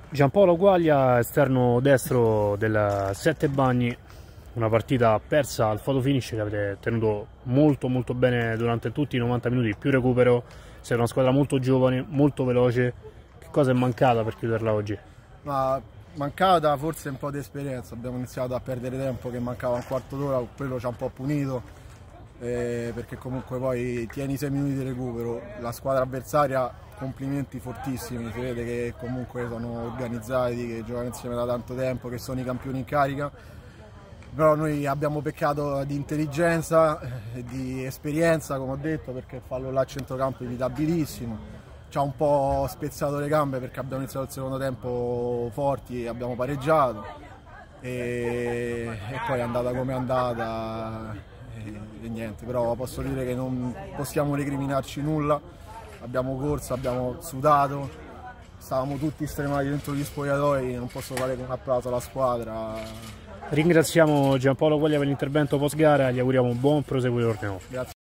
Giampaolo Quaglia, esterno destro del Sette Bagni, una partita persa al photo finish che avete tenuto molto bene durante tutti i 90 minuti, più recupero. Siete una squadra molto giovane, molto veloce. Che cosa è mancata per chiuderla oggi? Ma mancata forse un po' di esperienza, abbiamo iniziato a perdere tempo, che mancava un quarto d'ora, quello ci ha un po' punito, perché comunque poi tieni 6 minuti di recupero, la squadra avversaria complimenti fortissimi, si vede che comunque sono organizzati, che giocano insieme da tanto tempo, che sono i campioni in carica, però noi abbiamo peccato di intelligenza e di esperienza, come ho detto, perché il fallo là a centrocampo è evitabilissimo, ci ha un po' spezzato le gambe perché abbiamo iniziato il secondo tempo forti e abbiamo pareggiato e poi è andata come è andata e niente, però posso dire che non possiamo recriminarci nulla. Abbiamo corso, abbiamo sudato, stavamo tutti stremati dentro gli spogliatoi, non posso fare che un applauso alla squadra. Ringraziamo Giampaolo Quaglia per l'intervento post gara e gli auguriamo un buon proseguo di torneo. Grazie.